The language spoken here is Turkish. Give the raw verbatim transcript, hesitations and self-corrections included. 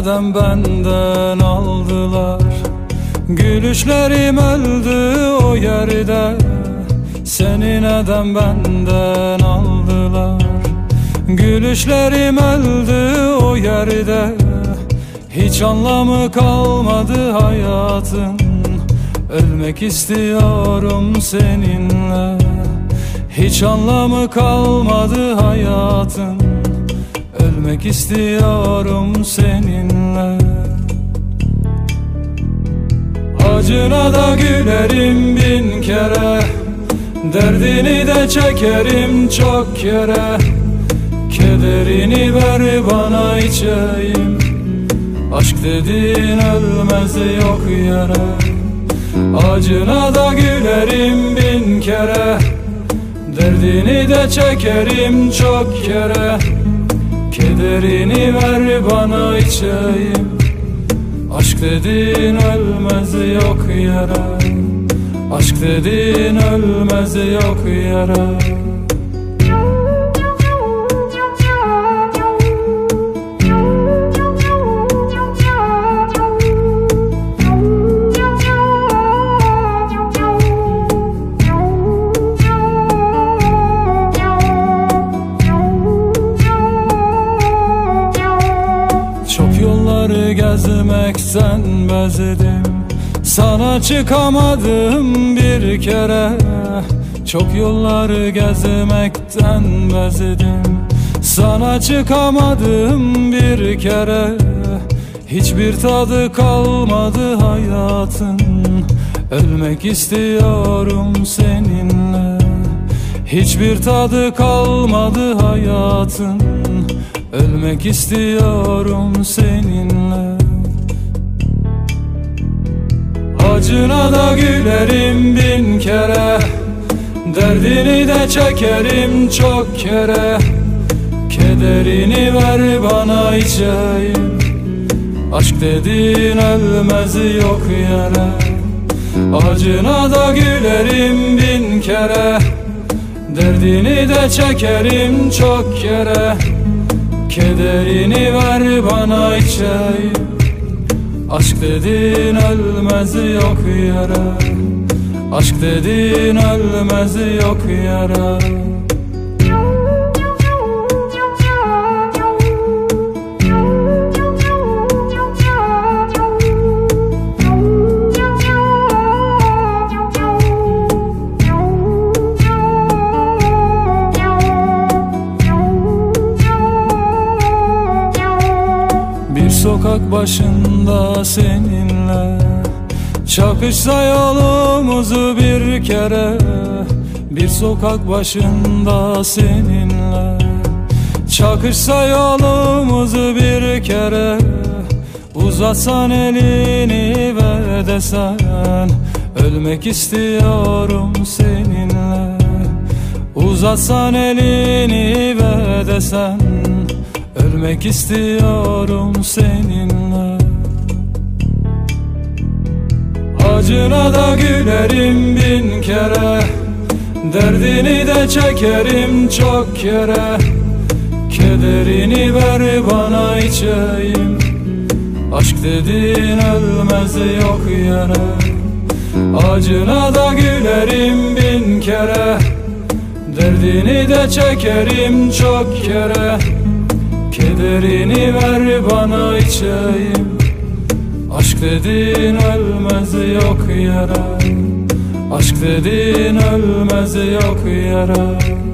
neden benden aldılar? Gülüşlerim öldü o yerde, seni neden benden aldılar? Gülüşlerim öldü o yerde, hiç anlamı kalmadı hayatın. Ölmek istiyorum seninle, hiç anlamı kalmadı hayatın. Ölmek istiyorum seninle. Acına da gülerim bin kere, derdini de çekerim çok kere. Kederini ver bana içeyim, aşk dediğin ölmez yok yere. Acına da gülerim bin kere, derdini de çekerim çok kere. Kederini ver bana içeyim, aşk dediğin ölmez yok yere. Aşk dediğin ölmez yok yere. Çok yolları gezmekten bezdim, sana çıkamadım bir kere. Çok yolları gezmekten bezdim, sana çıkamadım bir kere. Hiçbir tadı kalmadı hayatın, ölmek istiyorum seninle. Hiçbir tadı kalmadı hayatın, ölmek istiyorum seninle. Acına da gülerim bin kere, derdini de çekerim çok kere. Kederini ver bana içeyim, aşk dediğin ölmez yok yere. Acına da gülerim bin kere, derdini de çekerim çok kere. Kederini ver bana içeyim, aşk dediğin ölmez yok yere. Aşk dediğin ölmez yok yere. Bir sokak başında seninle çakışsa yolumuzu bir kere. Bir sokak başında seninle çakışsa yolumuzu bir kere. Uzatsan elini ve desen ölmek istiyorum seninle. Uzatsan elini ve desen ölmek istiyorum seninle. Acına da gülerim bin kere, derdini de çekerim çok kere. Kederini ver bana içeyim, aşk dediğin ölmez yok yere. Acına da gülerim bin kere, derdini de çekerim çok kere. Kederini ver bana içeyim, aşk dediğin ölmez yok yere. Aşk dediğin ölmez yok yere.